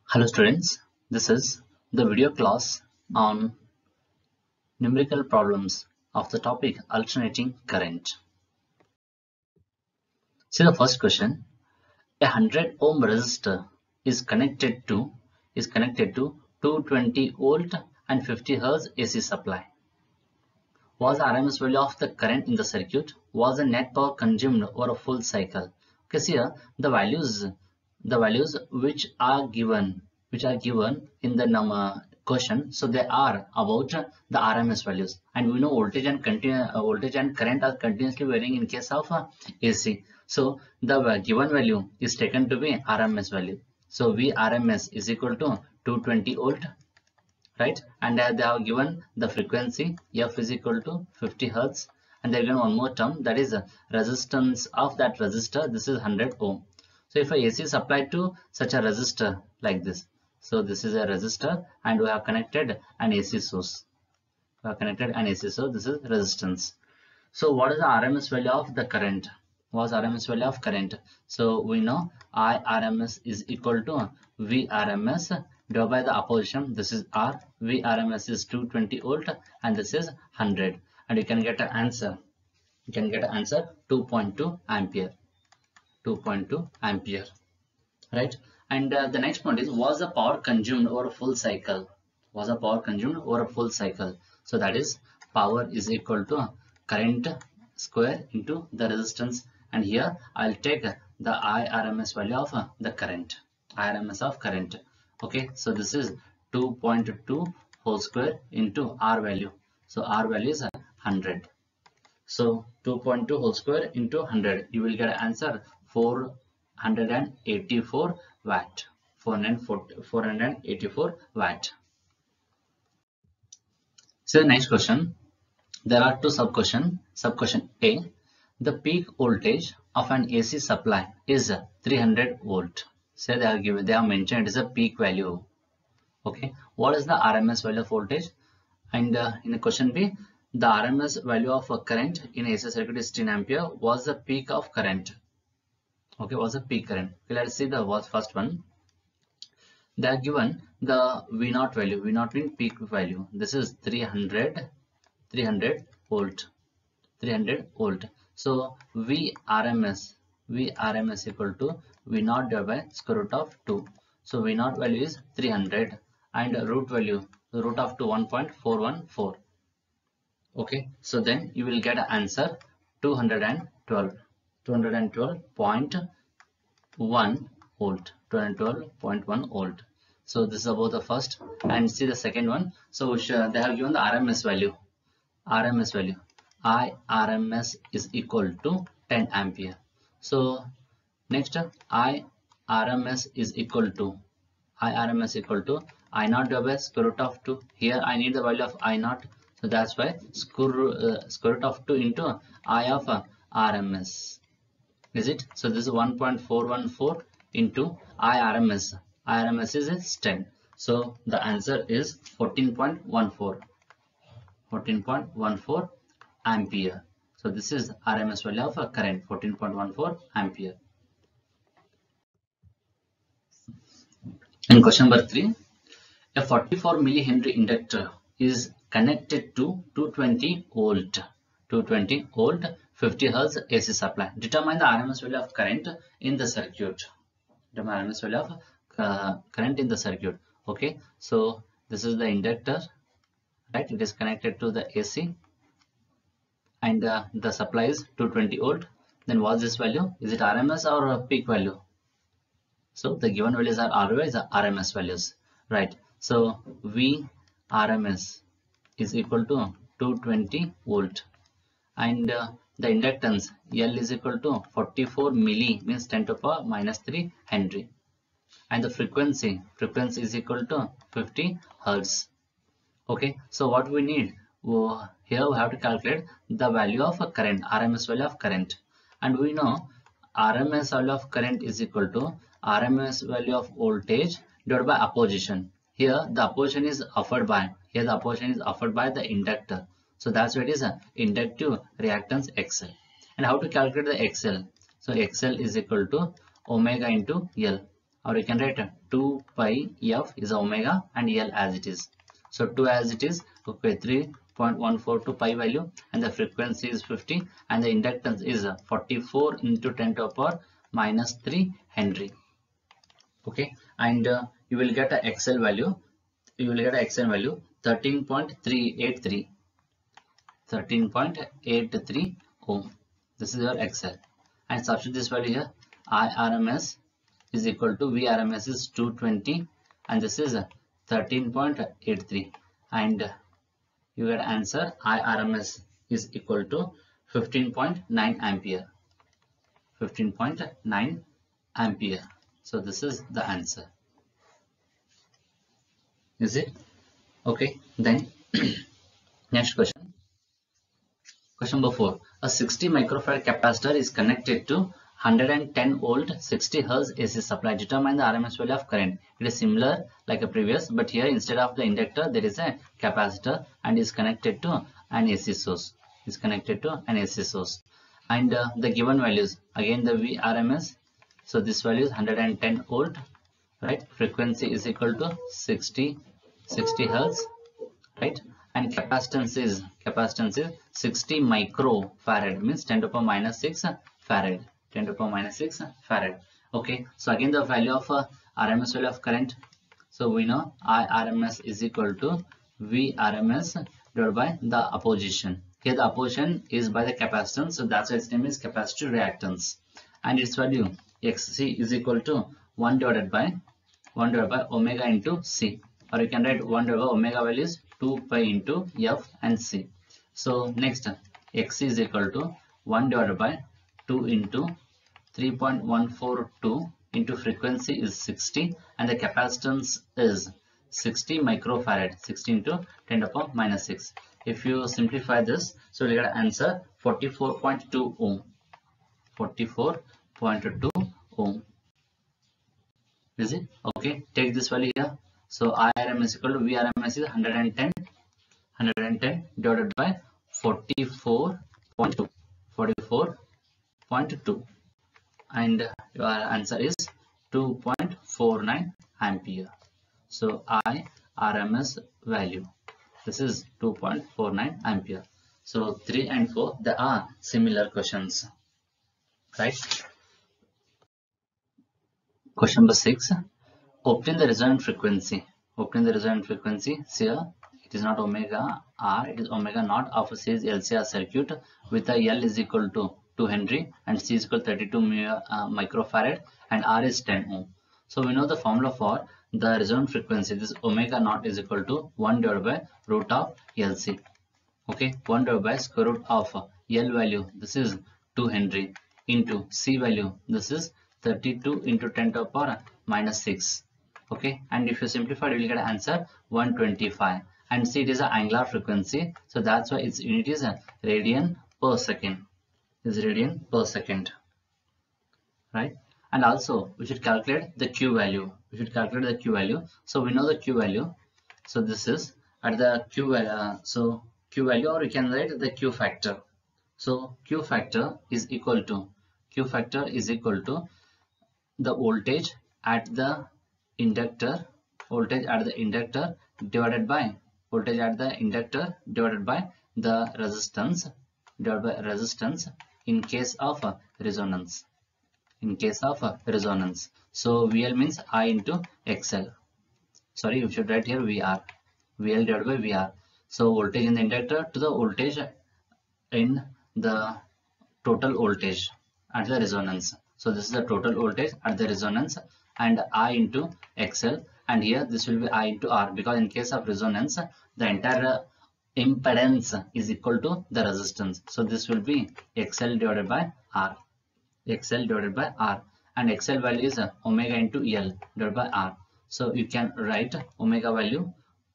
Hello students, this is the video class on numerical problems of the topic alternating current. See the first question. A 100 ohm resistor is connected to 220 volt and 50 Hz AC supply. Was the RMS value of the current in the circuit? Was the net power consumed over a full cycle? Okay, see here the values which are given in the question, so they are about the RMS values, and we know voltage and current are continuously varying in case of AC. So the given value is taken to be RMS value. So Vrms is equal to 220 volt, right? And they have given the frequency f is equal to 50 hertz, and they have given one more term, that is resistance of that resistor. This is 100 ohm. So if a AC is applied to such a resistor like this, so this is a resistor and we have connected an AC source. This is resistance. So what is the RMS value of the current? Was RMS value of current? So we know IRMS is equal to Vrms divided by the opposition. This is R. Vrms is 220 volt and this is 100, and you can get an answer. 2.2 ampere. 2.2 ampere, right? And the next point is, was the power consumed over a full cycle? Was the power consumed over a full cycle? So that is power is equal to current square into the resistance, and here I'll take the IRMS value of the current. IRMS of current. Okay, so this is 2.2 whole square into R value. So R value is 100. So 2.2 whole square into 100, you will get an answer 484 watt. 484 watt. So the next question, there are two sub-questions. Sub-question A, the peak voltage of an AC supply is 300 volt. Say they have mentioned it is a peak value. Okay, what is the RMS value of voltage? And in the question B, the RMS value of a current in AC circuit is 10 ampere. Was the peak of current? Okay, was the peak current? Okay, let's see the first one. They are given the V0 value. V0 means peak value. This is 300 volt. 300 volt. So Vrms equal to V0 divided by square root of 2. So V0 value is 300 and root value, the root of 2, 1.414. Okay, so then you will get an answer 212.1 volt. 212.1 volt. So this is about the first, and see the second one. So they have given the RMS value. IRMS is equal to 10 ampere. So next, IRMS is equal to I0 divided by square root of 2. Here I need the value of I0, so that's why square root of 2 into I of RMS. Is it? So this is 1.414 into IRMS. IRMS is 10. So the answer is 14.14. 14.14 ampere. So this is RMS value of a current, 14.14 ampere. In question number 3, a 44 millihenry inductor is connected to 220 volt, 50 Hz AC supply. Determine the RMS value of current in the circuit. Determine RMS value of current in the circuit. Okay, so this is the inductor, right? It is connected to the AC, and the supply is 220 volt. Then what's this value? Is it RMS or a peak value? So the given values are always RMS values, right? So Vrms is equal to 220 volt, and the inductance L is equal to 44 milli, means 10 to the power minus 3 Henry, and the frequency is equal to 50 Hertz. Okay, so what we need here, we have to calculate the value of a current, RMS value of current, and we know RMS value of current is equal to RMS value of voltage divided by opposition. Here the opposition is offered by the inductor, so that's why it is a inductive reactance XL. And how to calculate the XL? So XL is equal to omega into L. or you can write 2 pi f is omega and L as it is. So 2 as it is, okay, 3.142 pi value, and the frequency is 50, and the inductance is 44 into 10 to the power minus 3 Henry. Okay, and you will get a XL value. You will get a XL value 13.383. 13.83 ohm. This is your XL, and substitute this value here. IRMS is equal to VRMS is 220, and this is 13.83, and you get answer IRMS is equal to 15.9 ampere. 15.9 ampere. So this is the answer. Is it? Okay, then next question. Question number 4. A 60 microfarad capacitor is connected to 110 volt 60 Hz AC supply. Determine the RMS value of current. It is similar like a previous, but here instead of the inductor there is a capacitor and is connected to an AC source. Is connected to an AC source. And the given values, again the VRMS. So this value is 110 volt, right? Frequency is equal to 60 Hz, right? And capacitance is 60 microfarad, means 10 to the power minus 6 farad. 10 to the power minus 6 farad. Okay, so again the value of RMS value of current. So we know IRMS is equal to VRMS divided by the opposition. Here the opposition is by the capacitance, so that's why its name is capacitive reactance. And its value XC is equal to 1 divided by omega into C. Or you can write 1 divided by omega value is 2 pi into F and C. So next, X is equal to 1 divided by 2 into 3.142 into frequency is 60, and the capacitance is 60 microfarad, 60 into 10 to the power minus 6. If you simplify this, so you get answer 44.2 ohm. 44.2 ohm. Is it? Okay, take this value here. So IRMS is equal to VRMS is 110 divided by 44.2. 44.2, and your answer is 2.49 ampere. So IRMS value, this is 2.49 ampere. So 3 and 4, they are similar questions, right? Question number 6. Obtain the resonant frequency. Obtain the resonant frequency. Here it is not omega R, it is omega naught of a series LCR circuit with a L is equal to 2 Henry and C is equal to 32 microfarad and R is 10 ohm. So we know the formula for the resonant frequency. This omega naught is equal to 1 divided by root of LC. Okay, 1 divided by square root of L value, this is 2 Henry, into C value, this is 32 into 10 to the power minus 6. Okay, and if you simplify, you will get an answer 125. And see, it is an angular frequency, so that's why its unit is a radian per second. Is radian per second, right? And also we should calculate the Q value. We should calculate the Q value. So we know the Q value. So this is at the Q value. So Q value, or you can write the Q factor. So Q factor is equal to the voltage at the inductor, divided by the resistance in case of resonance. So VL means I into XL. Sorry, you should write here VR. VL divided by VR. So voltage in the inductor to the voltage in the total voltage at the resonance. So this is the total voltage at the resonance, and I into XL, and here this will be I into R, because in case of resonance the entire impedance is equal to the resistance. So this will be XL divided by R. And XL value is omega into L divided by R. So you can write omega value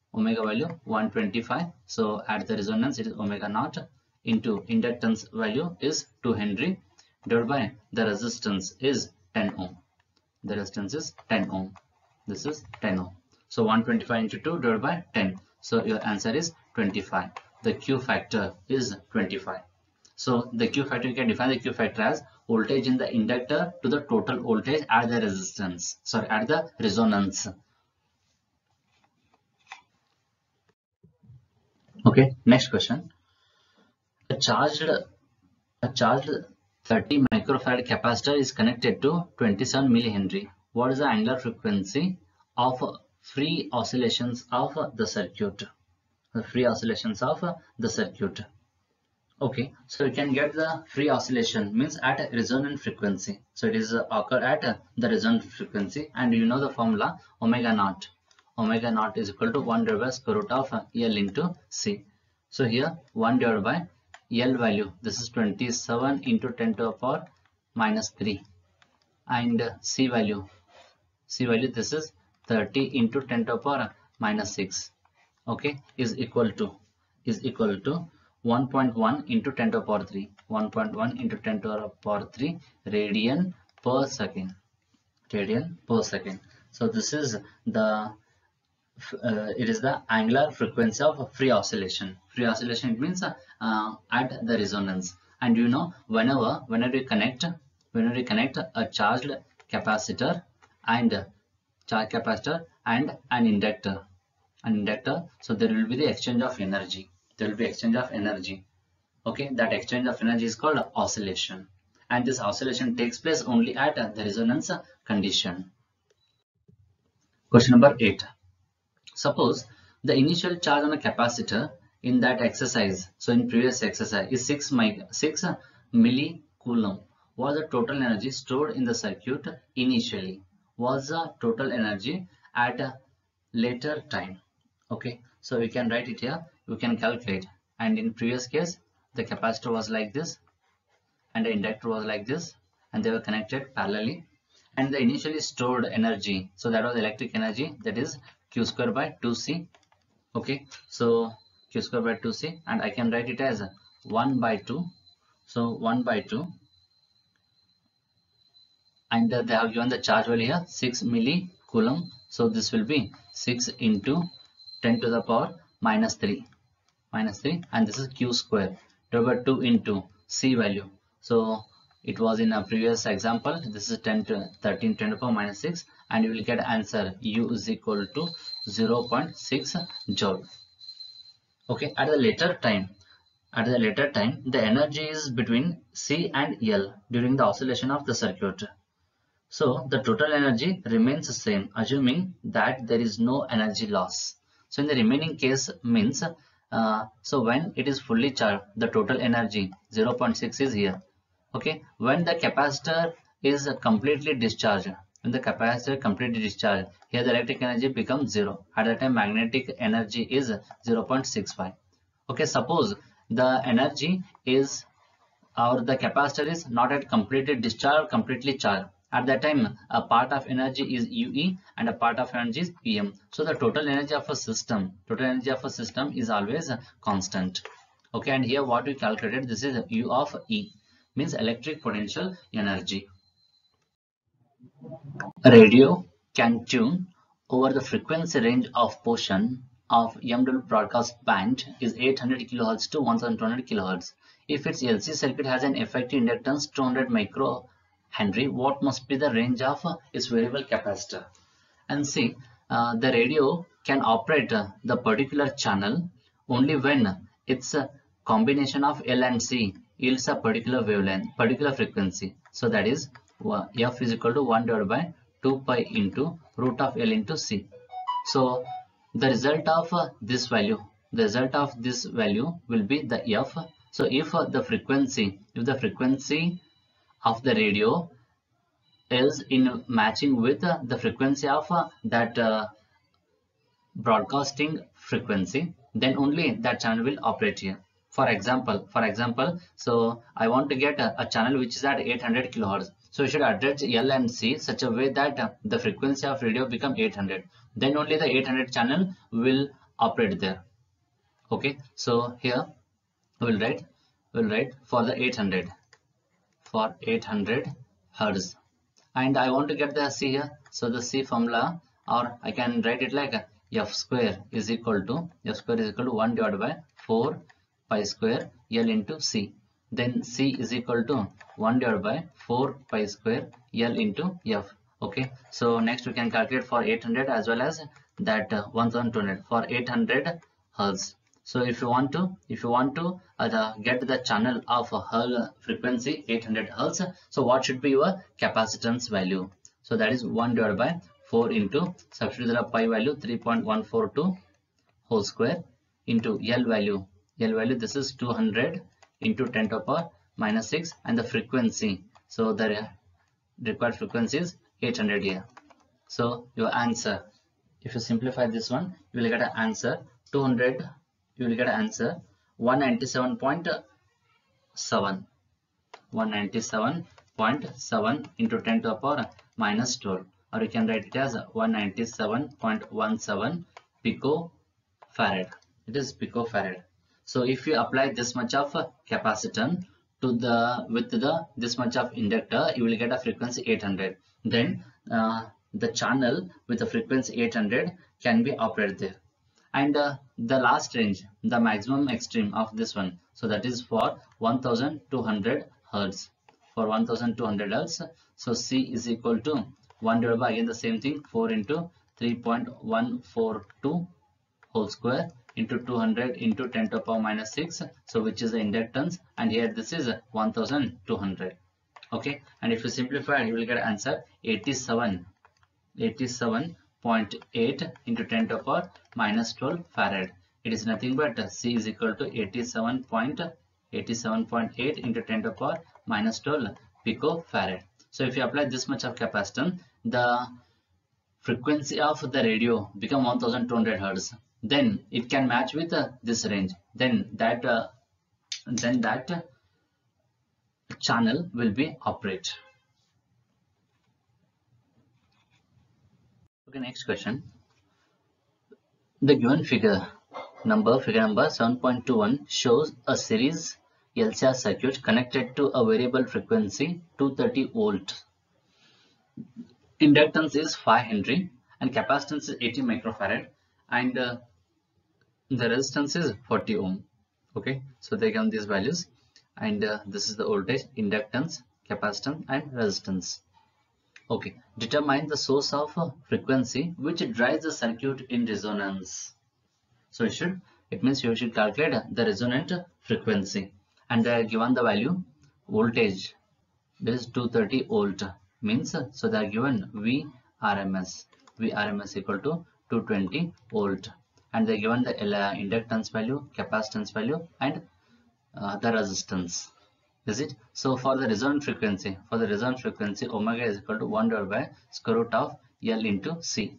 125. So at the resonance it is omega naught into inductance value is 2 Henry divided by the resistance is 10 ohm. This is 10 ohm. So 125 into 2 divided by 10. So your answer is 25. The Q factor is 25. So the Q factor, you can define the Q factor as voltage in the inductor to the total voltage at the resistance, sorry, at the resonance. Okay, next question. A charged 30 microfarad capacitor is connected to 27 millihenry. What is the angular frequency of free oscillations of the circuit? The free oscillations of the circuit. Okay, so you can get the free oscillation means at a resonant frequency. So it is occur at the resonant frequency, and you know the formula omega naught. Omega naught is equal to 1 divided by square root of L into C. So here 1 divided by L value, this is 27 into 10 to the power minus 3, and C value this is 30 into 10 to the power minus 6. Okay, is equal to 1.1 into 10 to the power 3, 1.1 into 10 to the power 3 radian per second. So this is the it is the angular frequency of free oscillation. Free oscillation, it means at the resonance. And you know, whenever you connect a charged capacitor and an inductor, so there will be the exchange of energy. Okay, that exchange of energy is called oscillation, and this oscillation takes place only at the resonance condition. Question number 8. Suppose the initial charge on a capacitor in that exercise, so in previous exercise, is 6 millicoulomb. Was the total energy stored in the circuit initially? Was the total energy at a later time? Okay, so we can write it here, we can calculate. And in previous case, the capacitor was like this and the inductor was like this, and they were connected parallelly, and the initially stored energy, so that was electric energy, that is Q square by 2C. Okay, so Q square by 2C, and I can write it as 1 by 2. So 1 by 2, and they have given the charge value here 6 millicoulomb. So this will be 6 into 10 to the power minus 3, and this is Q square divided by 2 into C value. So it was in a previous example, this is 13 10 to the power minus 6, and you will get answer U is equal to 0.6 joule. Okay, at the later time, the energy is between C and L during the oscillation of the circuit. So the total energy remains the same, assuming that there is no energy loss. So in the remaining case means, so when it is fully charged, the total energy 0.6 is here. Okay, when the capacitor is completely discharged, here the electric energy becomes 0. At that time, magnetic energy is 0.65. Okay, suppose the energy is, or the capacitor is not at completely discharged, completely charged. At that time, a part of energy is UE and a part of energy is EM. So the total energy of a system is always constant. Okay, and here what we calculated, this is U of E, means electric potential energy. A radio can tune over the frequency range of portion of MW broadcast band is 800 kHz to 1200 kHz. If its LC circuit has an effective inductance 200 microhenry, what must be the range of its variable capacitor? And see, the radio can operate the particular channel only when its combination of L and C yields a particular wavelength, particular frequency. So that is F is equal to 1 divided by 2 pi into root of L into C. So the result of this value will be the F. So if the frequency of the radio is in matching with the frequency of that broadcasting frequency, then only that channel will operate here. For example, so I want to get a channel which is at 800 kilohertz. So you should address L and C such a way that the frequency of radio become 800. Then only the 800 channel will operate there. Okay, so here we'll write for the 800 hertz, and I want to get the C here. So the C formula, or I can write it like F square is equal to 1 divided by 4 pi square L into C. then C is equal to 1 divided by 4 pi square L into F. Okay, so next we can calculate for 800 as well as that 1200 for 800 Hz. So if you want to get the channel of a Hz frequency 800 Hz, so what should be your capacitance value? So that is 1 divided by 4 into, substitute the pi value 3.142 whole square into L value. This is 200 into 10 to the power minus 6, and the frequency, so the required frequency is 800 here. So your answer, if you simplify this one, you will get an answer 200, you will get an answer 197.7 into 10 to the power minus 12, or you can write it as 197.17 picofarad. It is picofarad. So if you apply this much of capacitance to this much of inductor, you will get a frequency 800. Then the channel with the frequency 800 can be operated there. And the last range, the maximum extreme of this one, so that is for 1200 Hz. For 1200 Hz, so C is equal to 1 divided by, again the same thing, 4 into 3.142 whole square into 200 into 10 to the power minus 6, so which is the inductance, and here this is 1200. Okay, and if you simplify, you will get answer 87.8 into 10 to the power minus 12 farad. It is nothing but C is equal to 87.8 into 10 to the power minus 12 picofarad. So if you apply this much of capacitance, the frequency of the radio become 1200 Hz. Then it can match with this range. Then that channel will be operate. Okay, next question. The given figure number 7.21 shows a series LCR circuit connected to a variable frequency 230 volt. Inductance is 5 Henry and capacitance is 80 microfarad, and the resistance is 40 ohm. Okay, so they give these values, and this is the voltage, inductance, capacitance, and resistance. Okay, determine the source of frequency which drives the circuit in resonance. So it means you should calculate the resonant frequency, and they are given the value voltage, this is 230 volt, means so they are given Vrms equal to 220 volt, and they are given the inductance value, capacitance value, and the resistance. Is it? So for the resonant frequency, omega is equal to 1 divided by square root of L into C.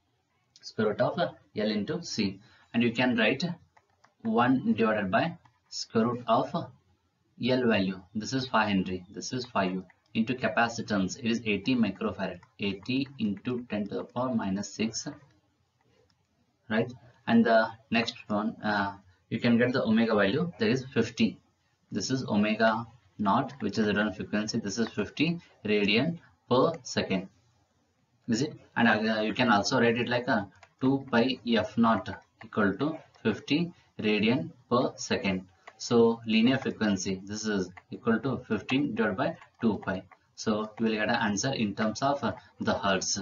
And you can write 1 divided by square root of L value. This is 5 Henry. This is 5 into capacitance. It is 80 microfarad. 80 into 10 to the power minus 6. Right? And the next one, you can get the omega value. That is 50. This is omega naught, which is the resonant frequency. This is 50 radian per second. Is it? And you can also write it like a 2 pi f naught equal to 50 radian per second. So linear frequency, this is equal to 15 divided by 2 pi. So you will get an answer in terms of the hertz.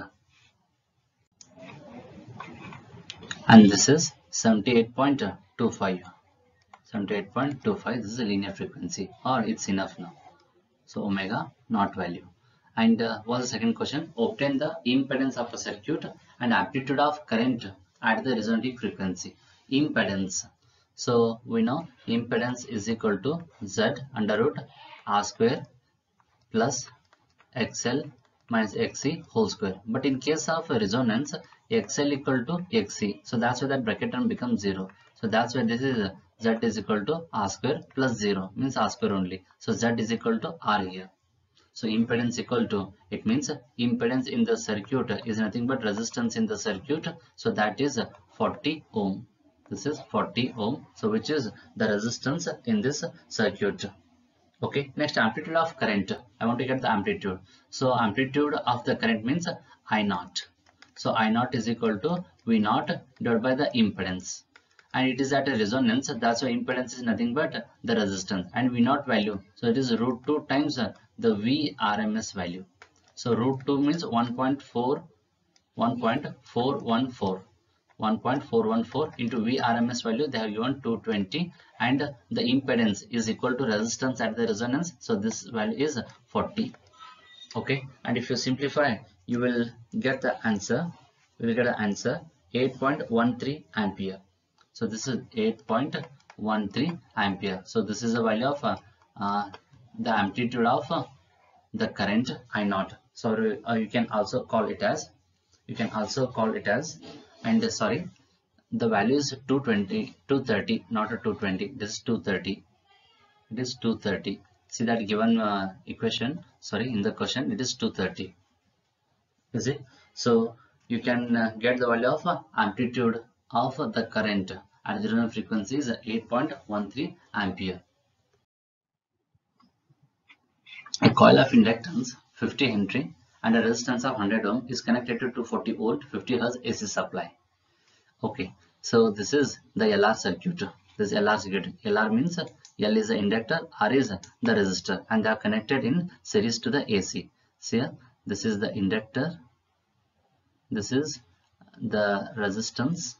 And this is 78.25. 78.25. This is a linear frequency, or it's enough now. So omega naught value. And what's the second question? Obtain the impedance of a circuit and amplitude of current at the resonating frequency. Impedance. So we know impedance is equal to Z under root R square plus XL minus XC whole square. But in case of resonance, XL equal to XC. So that's why that bracket term becomes 0. So that's why this is Z is equal to R square plus 0, means R square only. So Z is equal to R here. So impedance equal to, it means impedance in the circuit is nothing but resistance in the circuit. So that is 40 ohm. This is 40 ohm. So which is the resistance in this circuit. Okay. Next, amplitude of current. I want to get the amplitude. So amplitude of the current means I naught. So I naught is equal to V naught divided by the impedance. and it is at a resonance. That's why impedance is nothing but the resistance, and V naught value, so it is root 2 times the Vrms value. So root 2 means 1.414 into Vrms value. They have given 220, and the impedance is equal to resistance at the resonance, so this value is 40. Okay, and if you simplify, you will get the answer. 8.13 ampere. So this is 8.13 ampere. So this is the value of the amplitude of the current I naught. So you can also call it as, and the value is 230, not a 220. This is 230. It is 230. See that given equation, in the question it is 230. Is it? So you can get the value of amplitude of the current at the resonant frequency is 8.13 ampere. A coil of inductance 50 Henry and a resistance of 100 ohm is connected to 240 volt 50 Hz AC supply. Okay, so this is the LR circuit. This LR circuit. LR means L is the inductor, R is the resistor, and they are connected in series to the AC. See here, this is the inductor, this is the resistance.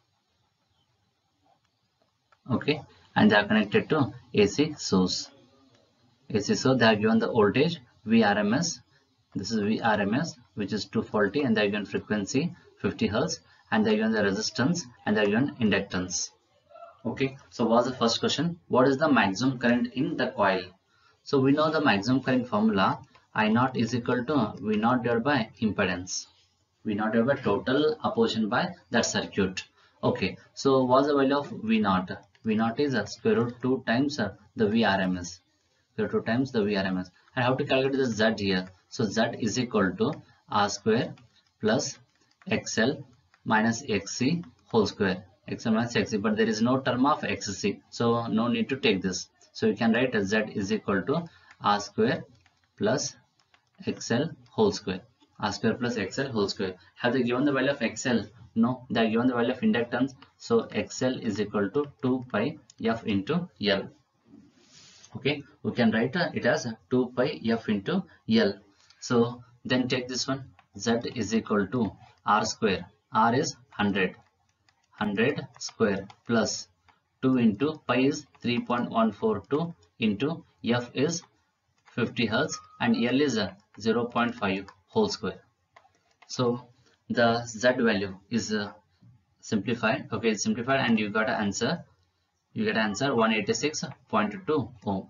Okay, and they are connected to AC source. So they have given the voltage Vrms. This is Vrms, which is 240, and they have given frequency 50 Hz, and they have given the resistance, and they have given inductance. Okay, so what's the first question? What is the maximum current in the coil? So we know the maximum current formula, I naught is equal to V naught divided by impedance. V naught divided by total opposition by that circuit. Okay, so what's the value of V naught? V naught is square root 2 times the Vrms. Square root 2 times the Vrms. I have to calculate the Z here. So Z is equal to R square plus XL minus XC whole square. XL minus XC, but there is no term of XC, so no need to take this. So you can write Z is equal to R square plus XL whole square. R square plus XL whole square. Have they given the value of XL? No, they are given the value of inductance. So XL is equal to 2 pi F into L. Okay, we can write it as 2 pi F into L. So then take this one. Z is equal to R square. R is 100 square plus 2 into pi is 3.142 into F is 50 Hz and L is 0.5 whole square. So the Z value is simplified. Okay, it's simplified, and you got an answer. You get answer 186.2 ohm.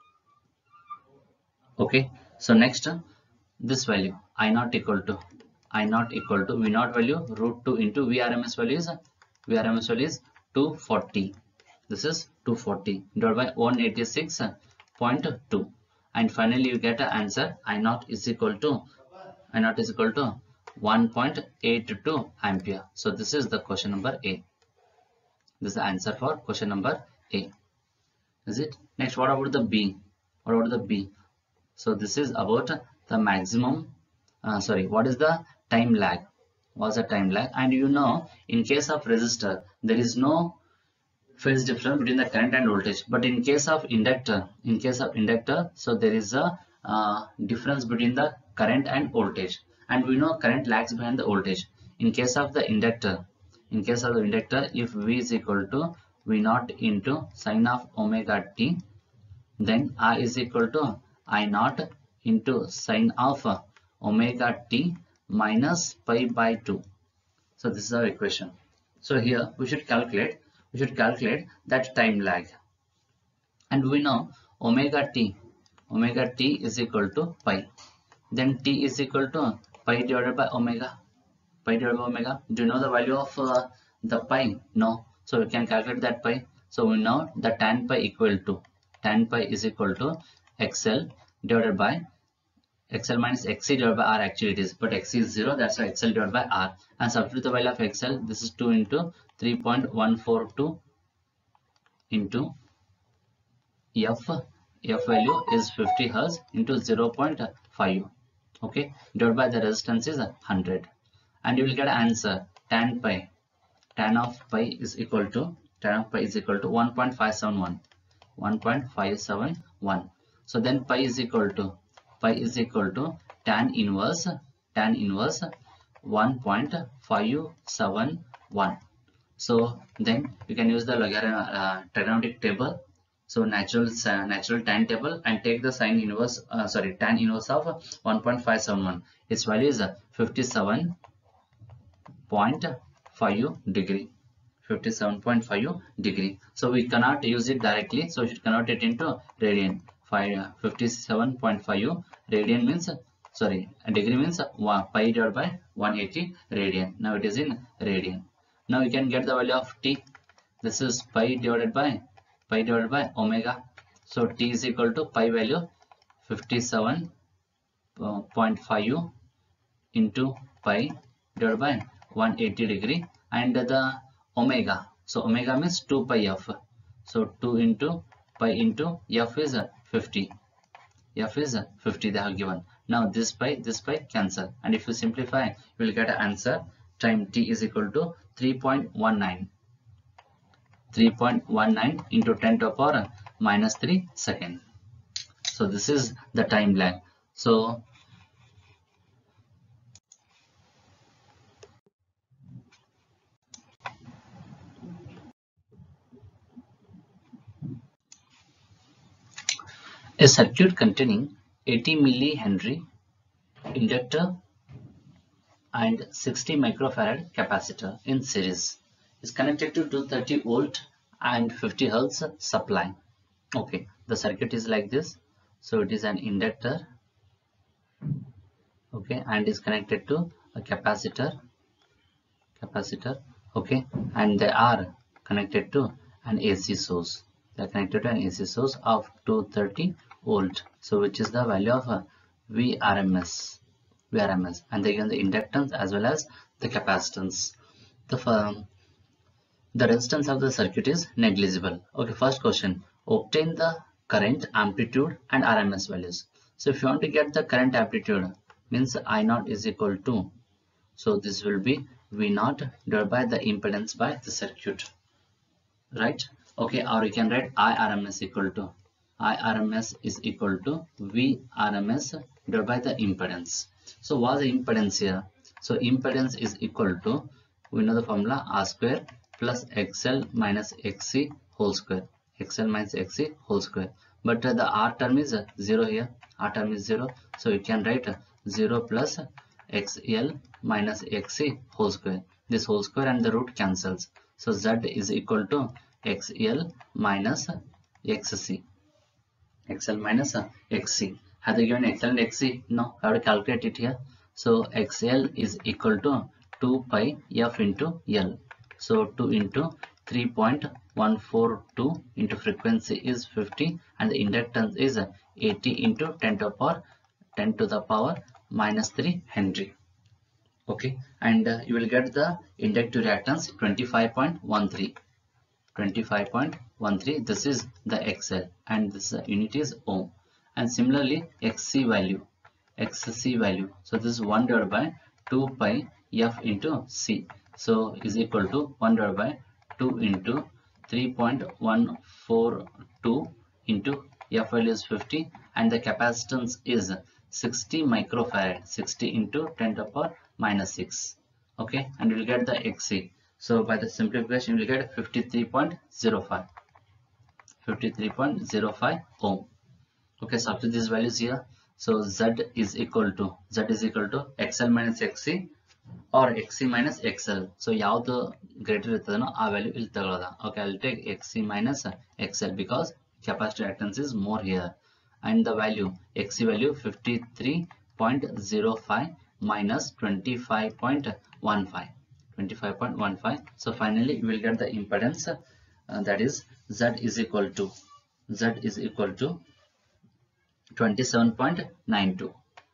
Okay, so next this value I naught equal to V naught value root 2 into Vrms value is 240. This is 240 divided by 186.2, and finally you get an answer I naught is equal to 1.82 ampere. So this is the question number A. This is the answer for question number A. Is it? Next, what about the B? So this is about the maximum. What is the time lag? What's the time lag? And you know, in case of resistor, there is no phase difference between the current and voltage. But in case of inductor, so there is a difference between the current and voltage. And we know current lags behind the voltage. In case of the inductor, if V is equal to V naught into sine of omega t, then I is equal to I naught into sine of omega t minus pi by 2. So this is our equation. So here we should calculate that time lag, and we know omega t is equal to pi. Then t is equal to pi divided by omega. Do you know the value of the pi? No. So we can calculate that pi. So we know the tan pi is equal to XL divided by XL minus XC divided by R. Actually it is, but XC is 0, that's why XL divided by R. And substitute the value of XL. This is 2 into 3.142 into F value is 50 Hz into 0.5. Okay, divided by the resistance is 100, and you will get an answer tan of pi is equal to tan of pi is equal to 1.571. 1.571. So then pi is equal to tan inverse 1.571. So then you can use the trigonometric table. So natural tan table, and take the tan inverse of 1.571. Its value is 57.5 degree. 57.5 degree. So we cannot use it directly, so we should convert it into radian. 57.5 radian means, degree means pi divided by 180 radian. Now it is in radian. Now we can get the value of t. This is pi divided by omega. So t is equal to pi value 57.5 into pi divided by 180 degree, and the omega. So omega means 2 pi f. So 2 into pi into f is 50. F is 50 they have given. Now this pi cancel, and if you simplify, you will get an answer. Time t is equal to 3.19. 3.19 into 10 to the power minus 3 seconds. So this is the time lag. So a circuit containing 80 millihenry inductor and 60 microfarad capacitor in series is connected to 230 volt and 50 hertz supply. Okay, the circuit is like this. So it is an inductor, okay, and is connected to a capacitor, okay, and they are connected to an AC source. They are connected to an AC source of 230 volt. So which is the value of VRMS, and they given the inductance as well as the capacitance. The resistance of the circuit is negligible. Okay, first question, obtain the current, amplitude and RMS values. So if you want to get the current amplitude, means I naught is equal to, so this will be V naught divided by the impedance by the circuit, right? Okay, or you can write IRMS is equal to VRMS divided by the impedance. So what's the impedance here? So impedance is equal to, we know the formula, R square plus XL minus XC whole square. XL minus XC whole square. But the R term is 0 here. R term is 0. So you can write 0 plus XL minus XC whole square. This whole square and the root cancels. So Z is equal to XL minus XC. XL minus XC. Have they given XL and XC? No, I have to calculate it here. So XL is equal to 2 pi f into L. So 2 into 3.142 into frequency is 50, and the inductance is 80 into 10 to the power minus 3 Henry. Okay, and you will get the inductive reactance 25.13. 25.13. This is the XL, and this unit is ohm. And similarly XC value. So this is 1 divided by 2 pi f into C. So is equal to 1 divided by 2 into 3.142 into f value is 50, and the capacitance is 60 microfarad. 60 into 10 to the power minus 6. Okay, and you will get the XC. So by the simplification, you will get 53.05. 53.05 ohm. Okay, so after these values here, so Z is equal to XL minus XC or XC minus XL. So ಯಾವುದು greater ಇರ್ತದನೋ ಆ value ಇಲ್ಲಿ ತಗೊಳ್ಳೋದ. Okay, I'll take XC minus XL because capacitor reactance is more here, and the value XC value 53.05 minus 25.15. 25.15. So finally you will get the impedance, that is Z is equal to 27.92.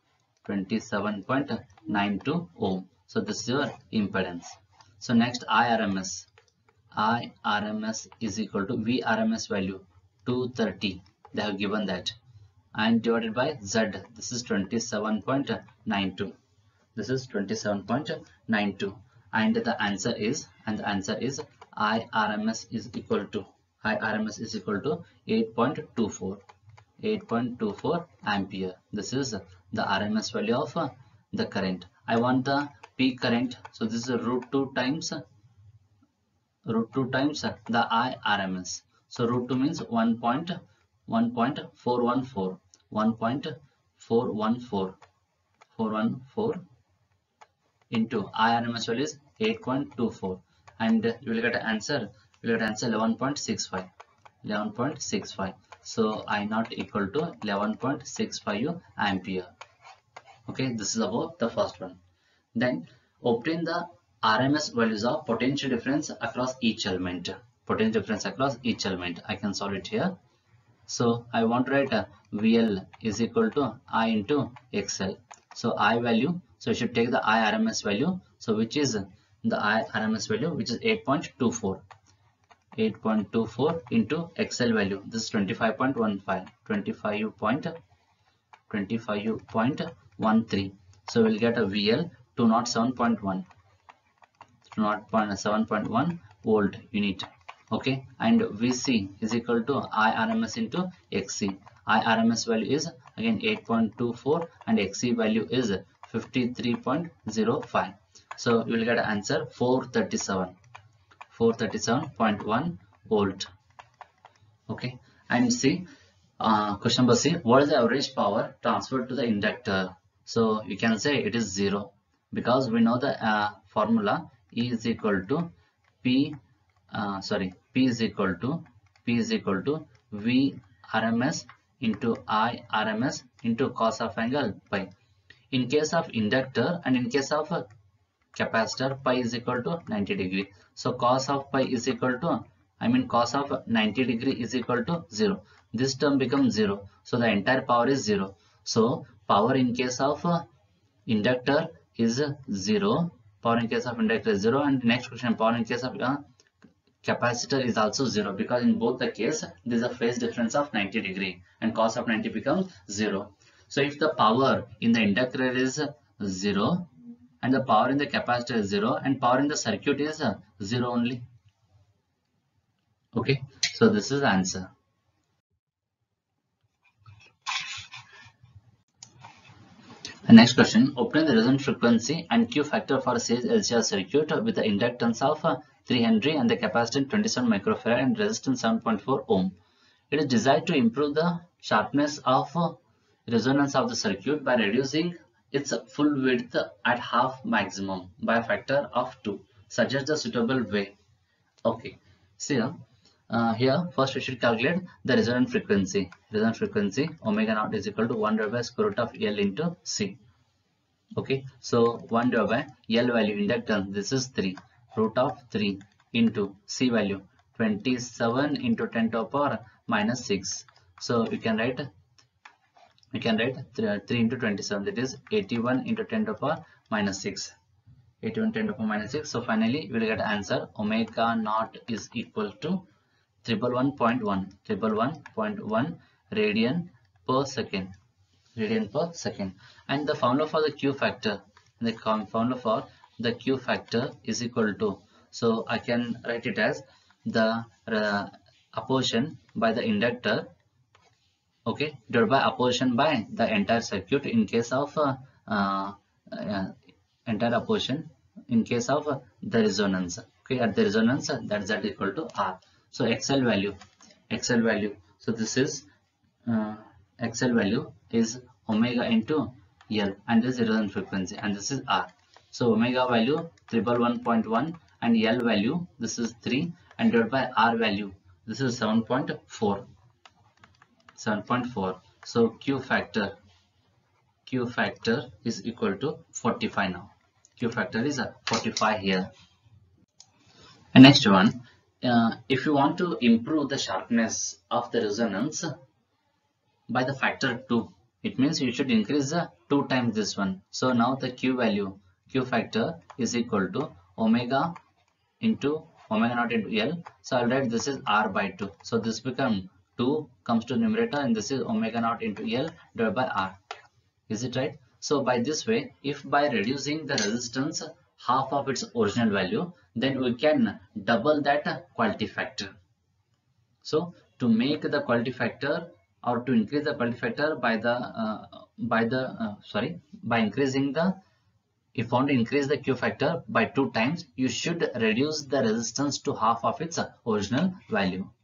27.92 ohm. So this is your impedance. So next IRMS is equal to VRMS value 230. They have given that, and divided by Z. This is 27.92. This is 27.92, and the answer is IRMS is equal to 8.24 ampere. This is the RMS value of the current. I want the peak current, so this is root 2 times the IRMS. So root 2 means 1.414 into IRMS value is 8.24, and you will get answer 11.65. So I naught equal to 11.65 ampere. Okay, this is about the first one. Then obtain the RMS values of potential difference across each element. Potential difference across each element. I can solve it here. So I want to write VL is equal to I into XL. So I value, so you should take the IRMS value. So which is the IRMS value, which is 8.24. 8.24 into XL value. This is 25.15. 25.13. So we'll get a VL 207.1. 207.1 volt unit. Okay, and VC is equal to IRMS into XC. IRMS value is again 8.24 and XC value is 53.05. So you will get answer 437.1 volt. Okay, and see question number C, what is the average power transferred to the inductor? So you can say it is 0, because we know the formula E is equal to P is equal to V RMS into I RMS into cos of angle pi. In case of inductor and in case of capacitor, pi is equal to 90 degree. So cos of pi is equal to, cos of 90 degree is equal to 0. This term becomes 0. So the entire power is 0. So power in case of inductor is 0. Power in case of inductor is 0. And next question, power in case of capacitor is also 0, because in both the case there is a phase difference of 90 degree and cos of 90 becomes 0. So if the power in the inductor is 0 and the power in the capacitor is 0 and power in the circuit is 0 only. Okay, so this is the answer. The next question, obtain the resonant frequency and Q factor for a series LCR circuit with the inductance of 3 Henry and the capacitance 27 microfarad and resistance 7.4 ohm. It is desired to improve the sharpness of resonance of the circuit by reducing its full width at half maximum by a factor of 2. Suggest the suitable way. Okay, see here first we should calculate the resonant frequency. Resonant frequency omega naught is equal to 1 divided by square root of L into C. Okay, so 1 divided by L value inductance, this is 3, root of 3 into C value 27 into 10 to the power minus 6. So we can write 3 into 27, that is 81 into 10 to the power minus 6. 81 10 to the power minus 6. So finally we will get answer omega naught is equal to 111.1 radian per second. And the formula for the Q factor, is equal to, so I can write it as the opposition by the inductor, okay, divided by opposition by the entire circuit in case of entire opposition in case of the resonance. Okay, at the resonance, that is equal to R. So XL value, so this is XL value is omega into L, and this is resonant frequency, and this is R. So omega value 111.1 and L value, this is 3, and divided by R value, this is 7.4. So Q factor is equal to 45 now. Q factor is 45 here. And next one, if you want to improve the sharpness of the resonance by the factor 2, it means you should increase 2 times this one. So now the Q factor is equal to omega naught into L. So I'll write this is R by 2. So this becomes 2 comes to numerator, and this is omega naught into L divided by R. Is it right? So by this way, if by reducing the resistance half of its original value, then we can double that quality factor. So to make the quality factor or to increase the quality factor by increasing the, if you want to increase the Q factor by 2 times, you should reduce the resistance to half of its original value.